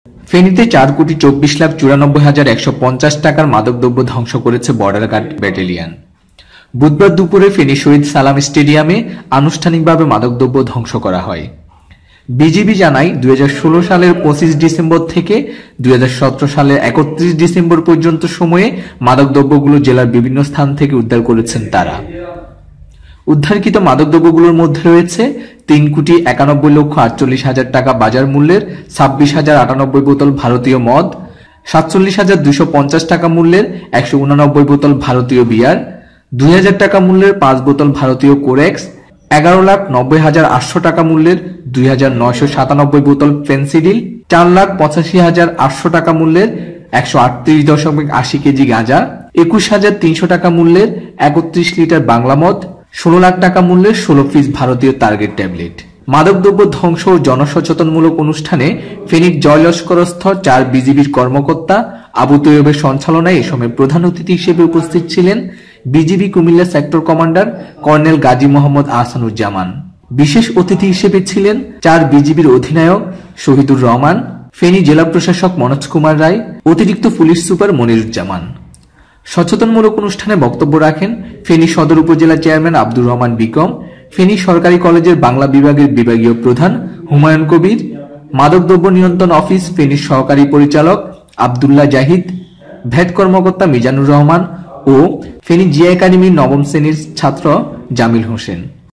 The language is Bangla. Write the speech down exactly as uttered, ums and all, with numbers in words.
ফেনীতে চার কোটি চব্বিশ লাখ চুরানব্বই হাজার একশো পঞ্চাশ টাকার মাদকদ্রব্য ধ্বংস করেছে বর্ডার গার্ড ব্যাটালিয়ন। বুধবার দুপুরে ফেনী শহীদ সালাম স্টেডিয়ামে আনুষ্ঠানিকভাবে মাদকদ্রব্য ধ্বংস করা হয়। বিজিবি জানায় দুই হাজার ষোলো সালের পঁচিশ ডিসেম্বর থেকে দুই হাজার সতেরো সালের একত্রিশ ডিসেম্বর পর্যন্ত সময়ে মাদকদ্রব্যগুলো জেলার বিভিন্ন স্থান থেকে উদ্ধার করেছেন তারা। উদ্ধারকৃত মাদকদ্রব্যগুলোর মধ্যে রয়েছে তিন কোটি একানব্বই লক্ষ আটচল্লিশ হাজার টাকা বাজার মূল্যের ছাব্বিশ হাজার আটানব্বই বোতল ভারতীয় মদ, সাতচল্লিশ হাজার দুইশো পঞ্চাশ টাকা মূল্যের একশো উনানব্বই বোতল ভারতীয় বিয়ার, দুই হাজার টাকা মূল্যের পাঁচ বোতল ভারতীয় কোরেক্স, এগারো লাখ নব্বই হাজার আটশো টাকা মূল্যের দুই হাজার নয়শো সাতানব্বই বোতল ফেন্সিডিল, চার লাখ পঁচাশি হাজার আটশো টাকা মূল্যের একশো আটত্রিশ দশমিক আশি কেজি গাঁজা, একুশ হাজার তিনশো টাকা মূল্যের একত্রিশ লিটার বাংলা মদ, ষোলো লাখ টাকা মূল্যের ষোলো পিস ভারতীয় টার্গেট ট্যাবলেট। মাদকদ্রব্য ধ্বংস ও জনসচেতনমূলক অনুষ্ঠানে ফেনীর জয়লস্করস্থ চার বিজিবির কর্মকর্তা আবু তৈয়বের সঞ্চালনায় এ সময় প্রধান অতিথি হিসেবে উপস্থিত ছিলেন BGB Comilla sector commander colonel Gazi Mohammad Ahsanuzzaman. বিশেষ অতিথি হিসেবে ছিলেন চার বিজিবির অধিনায়ক শহীদুর রহমান, ফেনী জেলা প্রশাসক মনোজ কুমার রায়, অতিরিক্ত পুলিশ সুপার মনিরুজ্জামান। সচেতনমূলক অনুষ্ঠানে বক্তব্য রাখেন ফেনী সদর উপজেলা চেয়ারম্যান আব্দুর রহমান বিকম, ফেনী সরকারি কলেজের বাংলা বিভাগের বিভাগীয় প্রধান হুমায়ুন কবির, মাদকদ্রব্য নিয়ন্ত্রণ অফিস ফেনীর সহকারী পরিচালক আবদুল্লাহ জাহিদ, ভ্যাট কর্মকর্তা মিজানুর রহমান ও ফেনী জিয়া একাডেমির নবম শ্রেণীর ছাত্র জামিল হোসেন।